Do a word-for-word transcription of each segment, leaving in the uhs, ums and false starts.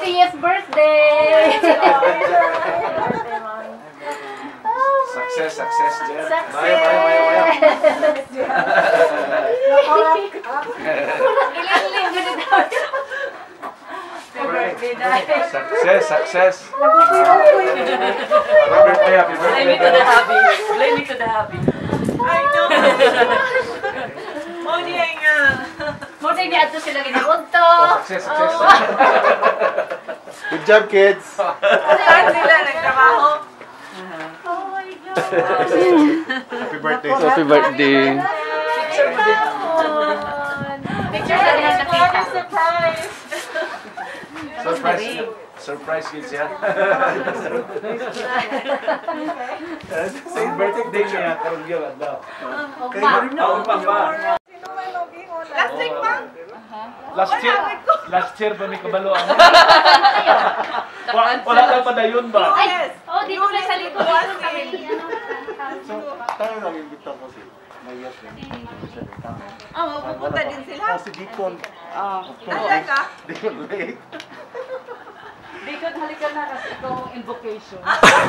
happiest birthday! Success, success, Jer. Success! Bye, bye, bye, Iling-iling, ganun daw. Success, success. Happy birthday, happy birthday. Blame me to the happy. Blame me to the happy. I know. Mo niya nga. Mo niya ato sila ginapunto. Oh, success, success. Good job, kids. Saan sila nagtrabaho? Oh my God. Happy birthday. Happy birthday. Picture sa nilang nakita. Surprise! Surprise, surprise kids yan. Say birthday niya, karoon yun, adlaw. Oma. Last week pa? Last year, last year ba may kabaloan? Wala ka pa na yun ba? Ay, oh, dito kayo sa likod. Dito kami. So, tayo lang yung bitaw ko si Mayat. Oo, pupunta din sila. Oh, si Deacon. Talaga? Deacon Lake. Dikot, halika na kasi itong invocation.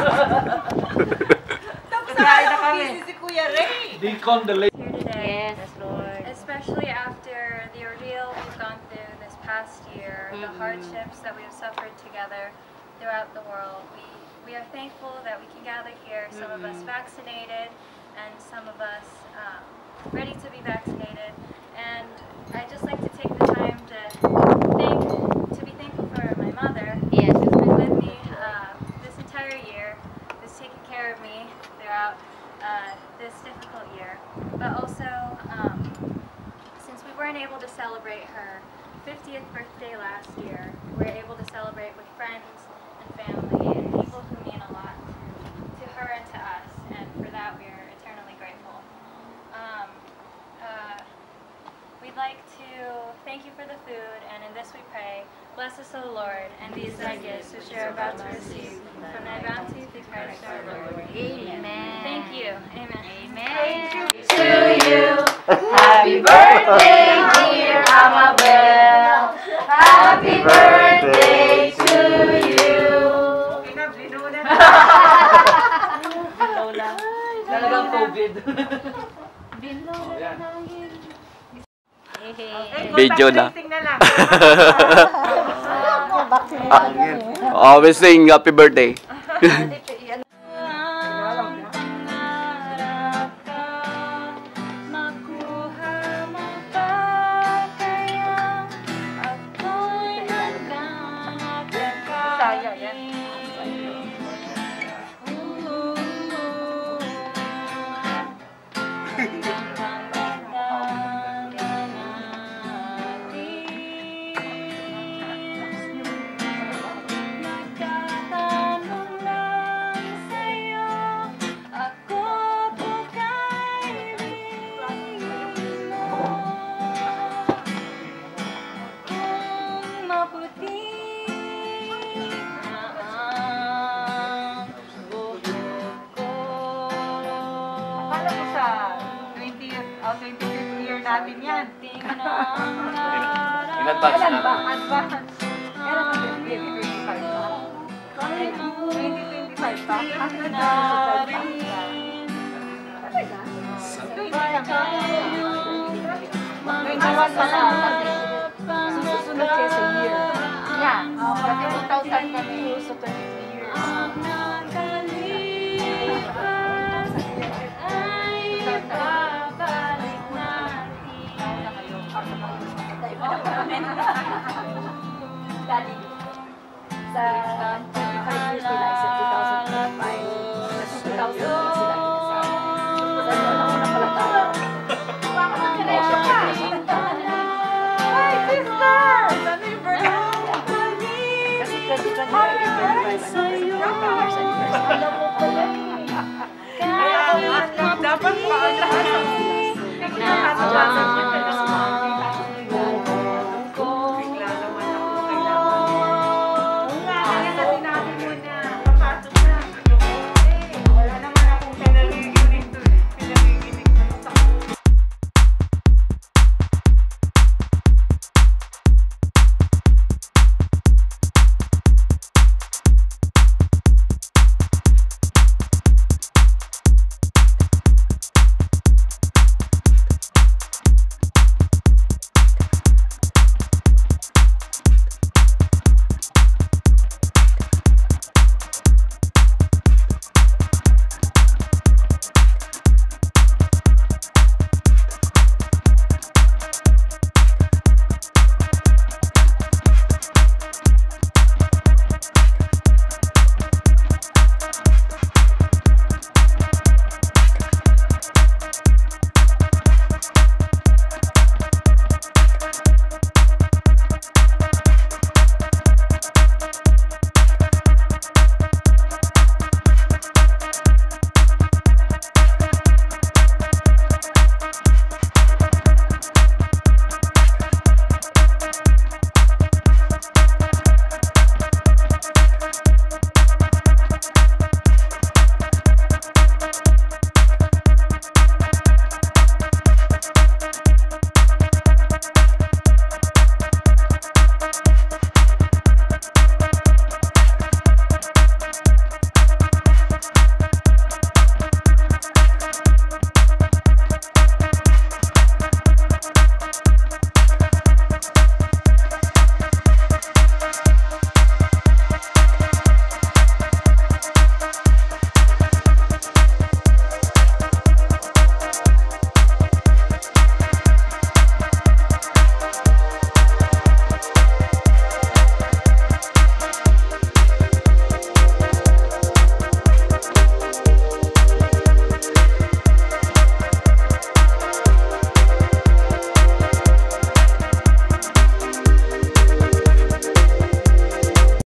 Tapos na busy si Kuya Ray. Deacon the late. Here today, Yes, Lord. especially after the ordeal we've gone through this past year, the hardships that we've suffered together throughout the world. We we are thankful that we can gather here, some of us vaccinated and some of us um, ready to be vaccinated. And I'd just like to take the time to thank, to be thankful for my mother, Yes. who's been with me uh, this entire year, who's taken care of me throughout uh, this difficult year. But also, um, since we weren't able to celebrate her fiftieth birthday last year, we were able to celebrate with friends and family and people who mean a lot to, to her and to us, and for that we are eternally grateful. Um, uh, we'd like to thank you for the food, and in this we pray, bless us, O Lord, and these thy gifts which you are about to receive from thy bounty through Christ our Lord. Amen. Thank you. Amen. Amen. To you, happy birthday, dear Amabel. Happy birthday to you. Pinablinunan Lola. Talagang COVID. Video na. na lang. Always sing happy birthday. Akala ko sa twentieth, oh, twenty-fifth year natin yan. In-advance Kailan na. ba? Advance. Kailan ba? twenty twenty-five pa? twenty twenty-five pa? After the Talaga? twenty-one pa lang. Susunod kayo sa year. Yeah. two thousand kami. So, twenty-three years. Daddy, sa twenty-five years nila is two thousand twenty-five. Sa two thousand sila kinasal. Sa nauna pala tayo. Hi, sister! Ano yung birthday? Kasi twenty twenty-five is twenty-five anniversary. years anniversary. Kaya, dapat mo